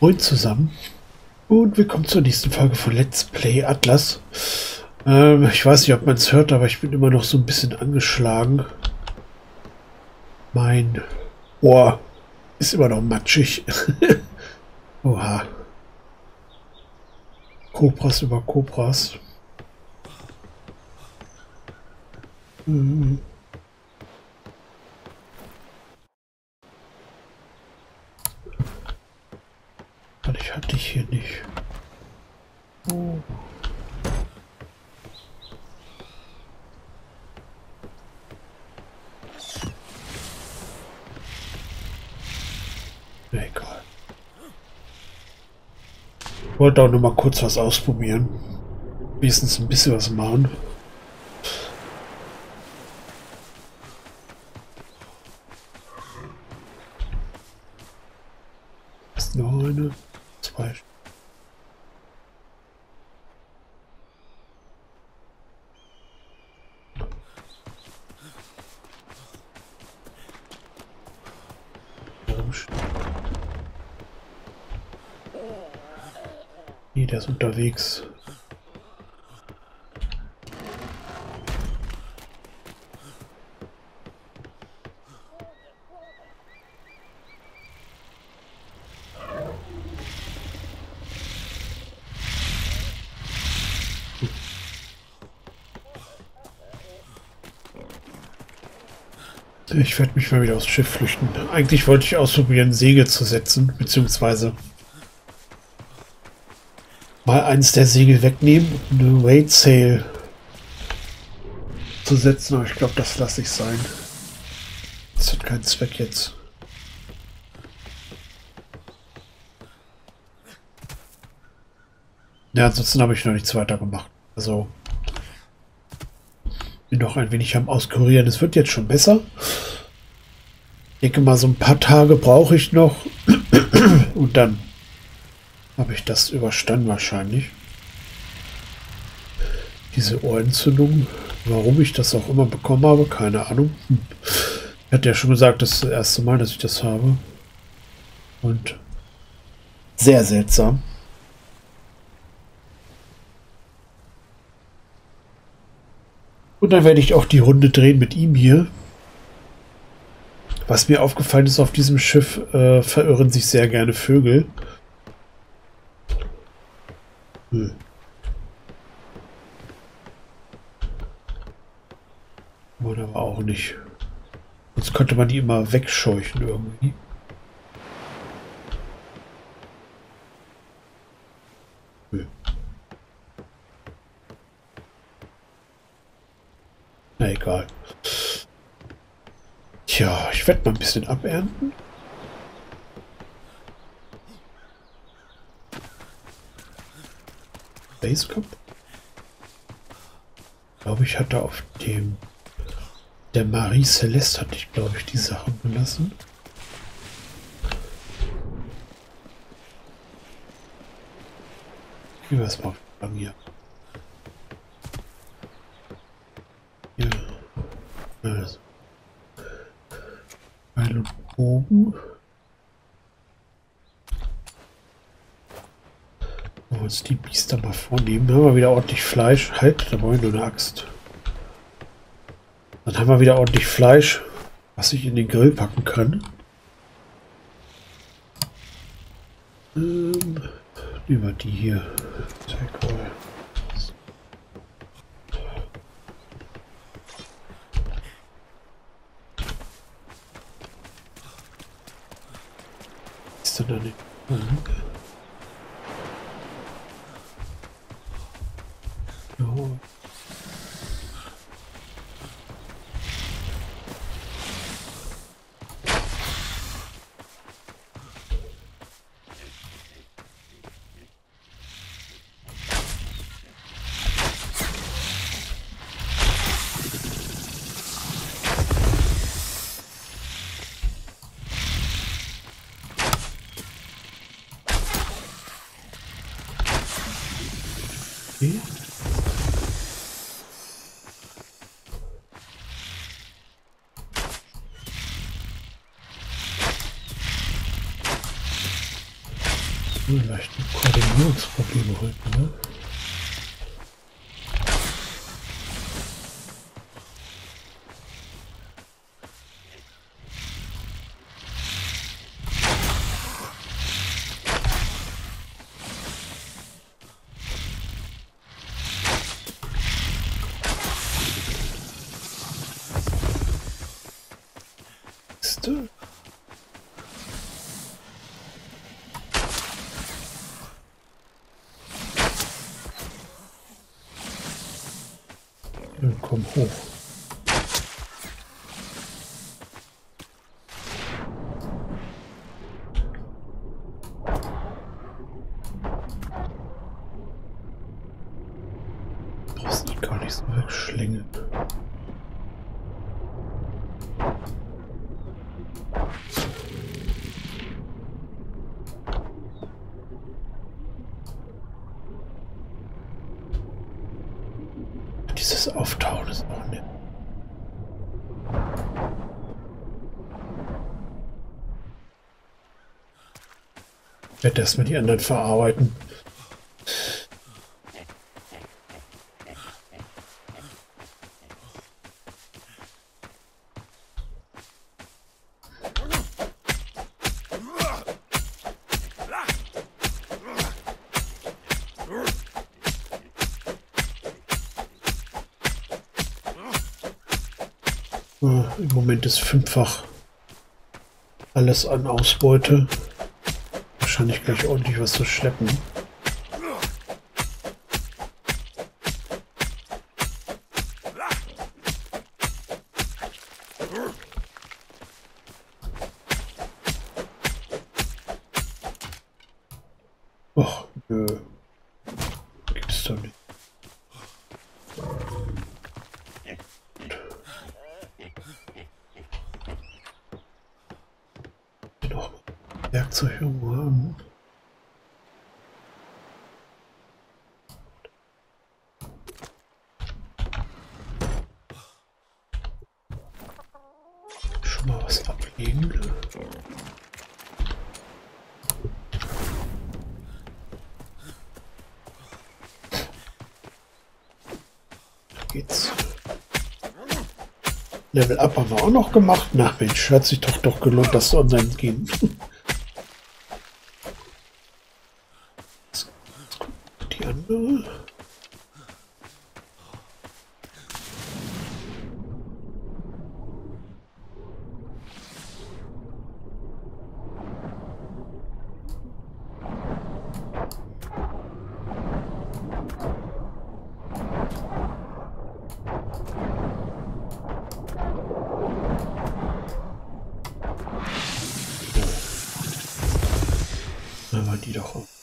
Moin zusammen und willkommen zur nächsten Folge von Let's Play Atlas. Ich weiß nicht, ob man es hört, aber ich bin immer noch so ein bisschen angeschlagen. Mein Ohr ist immer noch matschig. Oha. Kobras über Kobras. Ich hatte ich hier nicht. Oh. Egal. Ich wollte auch noch mal kurz was ausprobieren. Wenigstens ein bisschen was machen. Ist noch eine, zwei. Nee, der ist unterwegs. Ich werde mich mal wieder aufs Schiff flüchten. Eigentlich wollte ich ausprobieren, Segel zu setzen, beziehungsweise mal eins der Segel wegnehmen und eine Weight Sail zu setzen, aber ich glaube, das lasse ich sein. Das hat keinen Zweck jetzt. Ja, ansonsten habe ich noch nichts weiter gemacht. Also bin noch ein wenig am Auskurieren. Es wird jetzt schon besser. Ich denke mal, so ein paar Tage brauche ich noch und dann habe ich das überstanden wahrscheinlich. Diese Ohrentzündung, warum ich das auch immer bekommen habe, keine Ahnung. Ich hatte ja schon gesagt, das ist das erste Mal, dass ich das habe. Und sehr seltsam. Und dann werde ich auch die Runde drehen mit ihm hier. Was mir aufgefallen ist, auf diesem Schiff verirren sich sehr gerne Vögel. Oder aber auch nicht. Sonst könnte man die immer wegscheuchen irgendwie. Na egal. Tja, ich werde mal ein bisschen abernten. Basecamp. Ich glaube, ich hatte auf dem der Marie Celeste hatte ich, glaube ich, die Sachen gelassen. Gehen wir erstmal bei mir. Hier. Also. Pfeil und Bogen. Uns die Biester mal vornehmen. Dann haben wir wieder ordentlich Fleisch. Halt, da brauche ich nur eine Axt. Dann haben wir wieder ordentlich Fleisch, was ich in den Grill packen kann. Über die hier. Sehr cool. Ist denn da nicht? Oh. Okay. Leichte Koordinierungsprobleme heute, ne? Komm hoch. Brauchst dich gar nicht so wegschlingen. Dieses Auftauen ist auch nett. Ich werde erstmal die anderen verarbeiten. Im Moment ist 5-fach alles an Ausbeute. Wahrscheinlich gleich ordentlich was zu schleppen. Och, nö. Gibt's doch nicht. Noch Werkzeug irgendwo haben. Schon mal was ablegen. Geht's. Level Up haben wir auch noch gemacht. Na Mensch, hat sich doch gelohnt, das online gehen. Die andere. Aber die doch auch.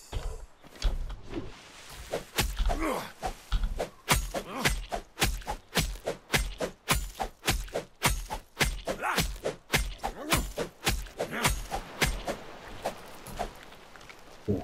Oh.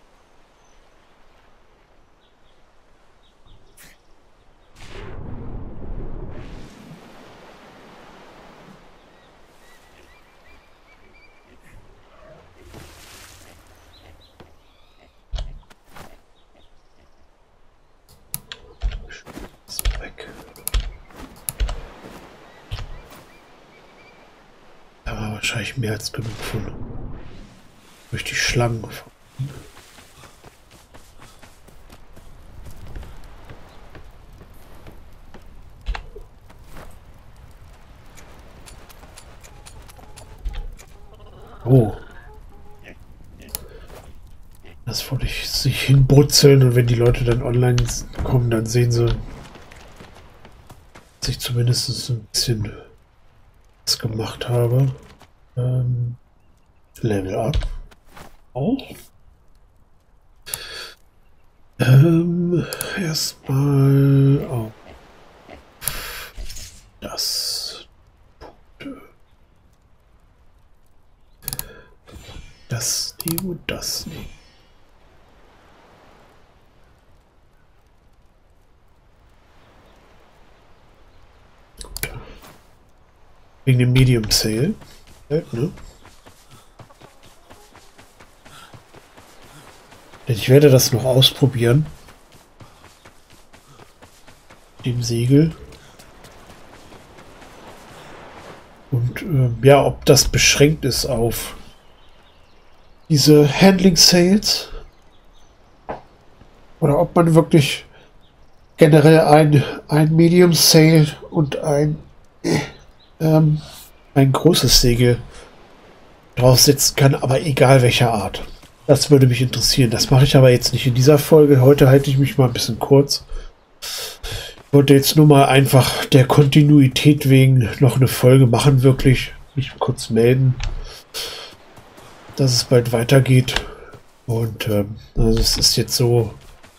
Weg. Da war wahrscheinlich mehr als genug von durch die Schlangen. Oh. Das wollte ich sich hinbrutzeln und wenn die Leute dann online kommen, dann sehen sie, dass ich zumindest ein bisschen was gemacht habe. Level Up. Auch. Erstmal auf das. Das nehmen und das nehmen. Gut. Wegen dem Medium Sale. Ne? Denn ich werde das noch ausprobieren. Dem Segel. Und ja, ob das beschränkt ist auf diese Handling Sails oder ob man wirklich generell ein Medium Sail und ein großes Segel draufsetzen kann, aber egal welcher Art. Das würde mich interessieren. Das mache ich aber jetzt nicht in dieser Folge. Heute halte ich mich mal ein bisschen kurz. Ich wollte jetzt nur mal einfach der Kontinuität wegen noch eine Folge machen, wirklich. Mich kurz melden, dass es bald weitergeht. Und also es ist jetzt so,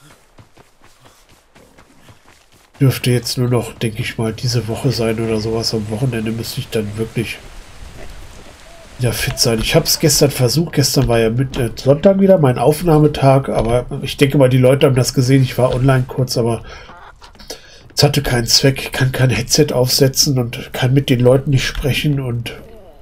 dürfte jetzt nur noch, denke ich mal, diese Woche sein oder sowas. Am Wochenende müsste ich dann wirklich wieder fit sein. Ich habe es gestern versucht. Gestern war ja Sonntag wieder mein Aufnahmetag, aber ich denke mal, die Leute haben das gesehen. Ich war online kurz, aber es hatte keinen Zweck. Ich kann kein Headset aufsetzen und kann mit den Leuten nicht sprechen und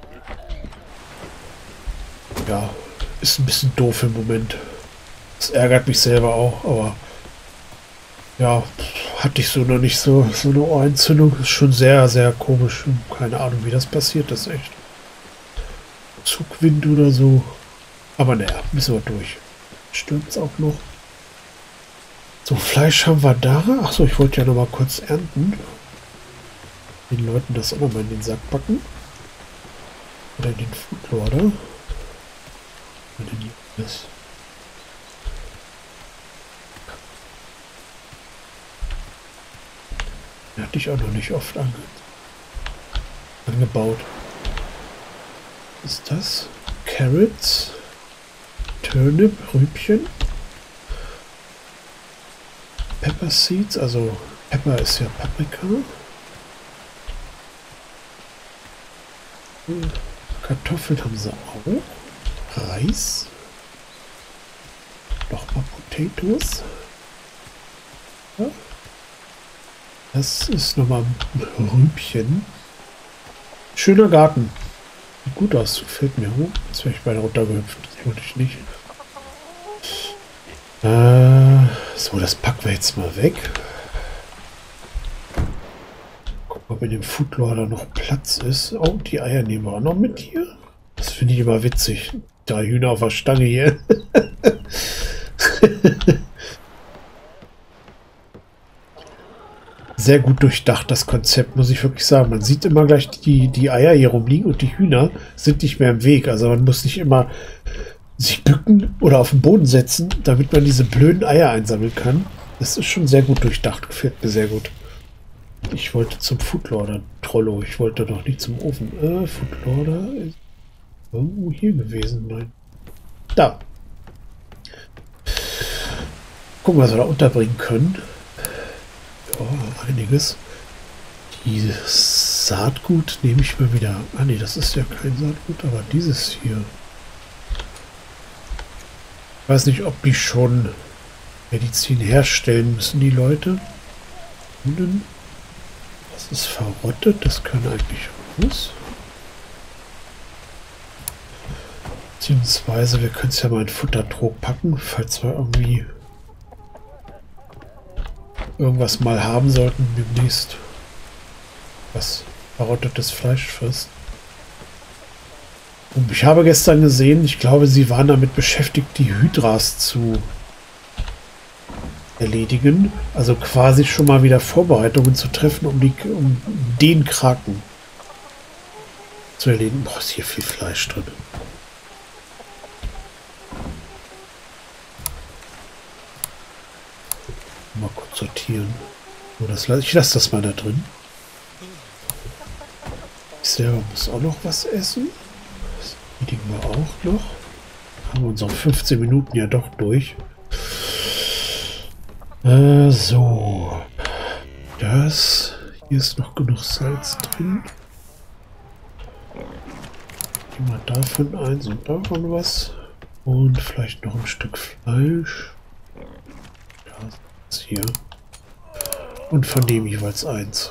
ja, ist ein bisschen doof im Moment. Das ärgert mich selber auch, aber ja, hatte ich so noch nicht so eine Ohrentzündung. Ist schon sehr, sehr komisch. Keine Ahnung, wie das passiert ist, echt. Zugwind oder so. Aber naja, müssen wir durch. Stürmt es auch noch. So, Fleisch haben wir da. Achso, ich wollte ja noch mal kurz ernten. Den Leuten das auch noch mal in den Sack packen. Oder in den Foodlorder. Oder in die das. Den hatte ich auch noch nicht oft angebaut. Was ist das? Carrots. Turnip, Rübchen. Pepper Seeds, also Pepper ist ja Paprika. Kartoffeln haben sie auch. Reis. Nochmal Potatoes. Ja. Das ist nochmal ein Rübchen. Schöner Garten. Sieht gut aus. Gefällt mir. Jetzt wäre ich beinahe runtergehüpft. Das wollte ich nicht. So, das packen wir jetzt mal weg. Gucken, ob in dem Foodlorder noch Platz ist. Oh, die Eier nehmen wir auch noch mit hier. Das finde ich immer witzig. 3 Hühner auf der Stange hier. Sehr gut durchdacht, das Konzept, muss ich wirklich sagen. Man sieht immer gleich die Eier hier rumliegen und die Hühner sind nicht mehr im Weg. Also man muss nicht immer sich bücken oder auf den Boden setzen, damit man diese blöden Eier einsammeln kann. Das ist schon sehr gut durchdacht, gefällt mir sehr gut. Ich wollte zum Foodlorder, Trollo, ich wollte doch nicht zum Ofen. Foodlorder ist irgendwo hier gewesen. Nein. Da. Gucken, was wir da unterbringen können. Oh, einiges. Die Saatgut nehme ich mal wieder. Ah ne, das ist ja kein Saatgut, aber dieses hier. Ich weiß nicht, ob die schon Medizin herstellen müssen, die Leute. Das ist verrottet, das kann eigentlich raus. Beziehungsweise wir können es ja mal in Futtertrog packen, falls wir irgendwie irgendwas mal haben sollten demnächst, was verrottetes Fleisch frisst. Und ich habe gestern gesehen, ich glaube, sie waren damit beschäftigt, die Hydras zu erledigen. Also quasi schon mal wieder Vorbereitungen zu treffen, um den Kraken zu erledigen. Boah, ist hier viel Fleisch drin. Mal kurz sortieren. So, ich lasse das mal da drin. Ich selber muss auch noch was essen. Das erledigen wir auch noch. Haben wir unsere 15 Minuten ja doch durch. So. Das. Hier ist noch genug Salz drin. Nehmen wir davon eins und davon was. Und vielleicht noch ein Stück Fleisch. Das hier. Und von dem jeweils eins.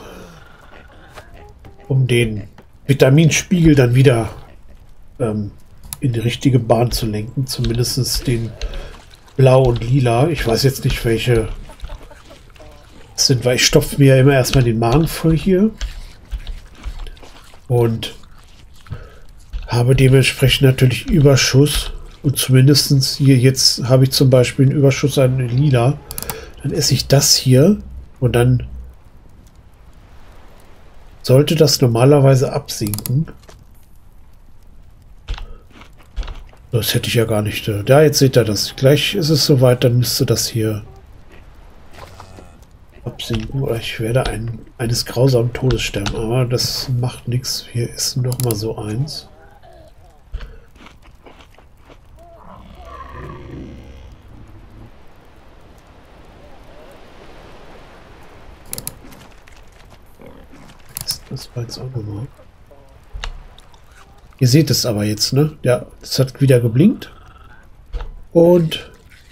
Um den Vitaminspiegel dann wieder in die richtige Bahn zu lenken. Zumindest den blau und lila. Ich weiß jetzt nicht, welche das sind, weil ich stopfe mir ja immer erstmal den Magen voll hier. Und habe dementsprechend natürlich Überschuss. Und zumindest hier jetzt habe ich zum Beispiel einen Überschuss an lila. Dann esse ich das hier und dann sollte das normalerweise absinken. Das hätte ich ja gar nicht. Da, jetzt seht ihr das. Gleich ist es soweit, dann müsste das hier absinken. Oder ich werde eines grausamen Todes sterben. Aber das macht nichts. Wir essen doch mal so eins. Das war jetzt auch nochmal. Ihr seht es aber jetzt, ne? Ja, es hat wieder geblinkt. Und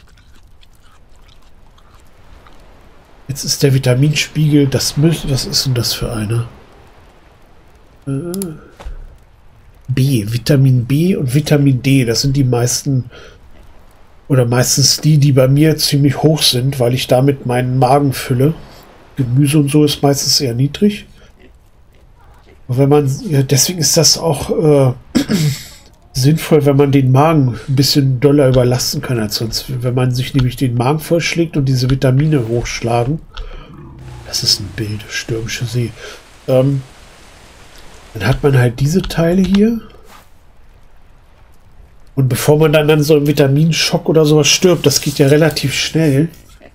jetzt ist der Vitaminspiegel, was ist denn das für eine? B, Vitamin B und Vitamin D, das sind die meisten, oder meistens die bei mir ziemlich hoch sind, weil ich damit meinen Magen fülle. Gemüse und so ist meistens eher niedrig. Und wenn man, ja, deswegen ist das auch sinnvoll, wenn man den Magen ein bisschen doller überlasten kann als sonst. Wenn man sich nämlich den Magen vollschlägt und diese Vitamine hochschlagen. Das ist ein Bild, stürmische See. Dann hat man halt diese Teile hier. Und bevor man dann an so einem Vitaminschock oder sowas stirbt, das geht ja relativ schnell,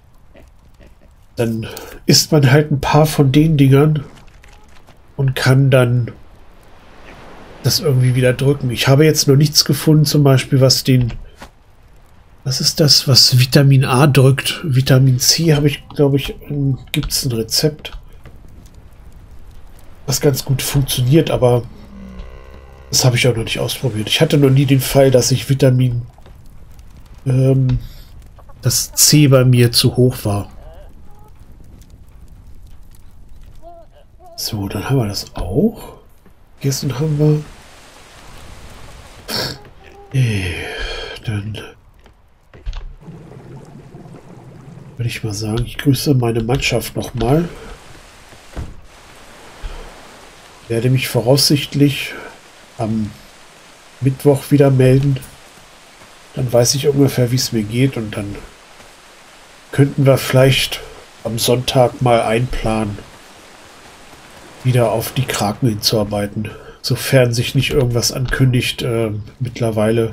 dann isst man halt ein paar von den Dingern und kann dann das irgendwie wieder drücken. Ich habe jetzt noch nichts gefunden, zum Beispiel, was ist das, was Vitamin A drückt? Vitamin C habe ich, glaube ich, gibt es ein Rezept, was ganz gut funktioniert, aber das habe ich auch noch nicht ausprobiert. Ich hatte noch nie den Fall, dass ich das C bei mir zu hoch war. So, dann haben wir das auch. Gestern haben wir... Dann würde ich mal sagen, ich grüße meine Mannschaft nochmal. Werde mich voraussichtlich am Mittwoch wieder melden. Dann weiß ich ungefähr, wie es mir geht. Und dann könnten wir vielleicht am Sonntag mal einplanen, wieder auf die Kraken hinzuarbeiten, sofern sich nicht irgendwas ankündigt mittlerweile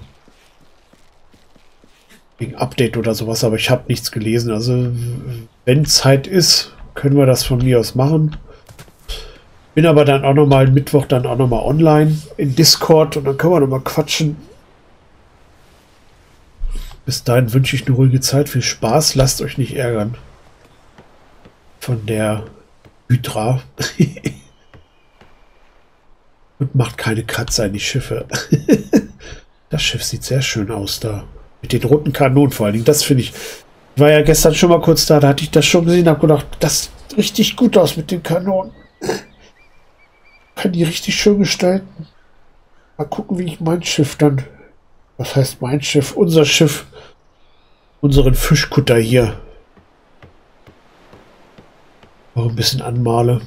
wegen Update oder sowas, aber ich habe nichts gelesen. Also wenn Zeit ist, können wir das von mir aus machen. Bin aber dann auch noch mal Mittwoch dann auch noch mal online in Discord und dann können wir noch mal quatschen. Bis dahin wünsche ich eine ruhige Zeit, viel Spaß, lasst euch nicht ärgern von der Hydra. Und macht keine Kratzer in die Schiffe. Das Schiff sieht sehr schön aus da. Mit den roten Kanonen vor allen Dingen. Das finde ich. Ich war ja gestern schon mal kurz da hatte ich das schon gesehen, habe gedacht, das sieht richtig gut aus mit den Kanonen. Kann die richtig schön gestalten. Mal gucken, wie ich mein Schiff dann. Was heißt mein Schiff? Unser Schiff. Unseren Fischkutter hier. Auch ein bisschen anmale.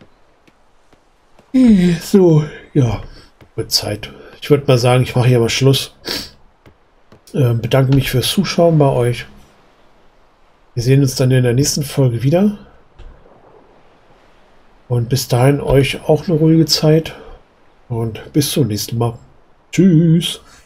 So, ja, wird Zeit. Ich würde mal sagen, ich mache hier mal Schluss. Bedanke mich fürs Zuschauen bei euch. Wir sehen uns dann in der nächsten Folge wieder. Und bis dahin euch auch eine ruhige Zeit. Und bis zum nächsten Mal. Tschüss.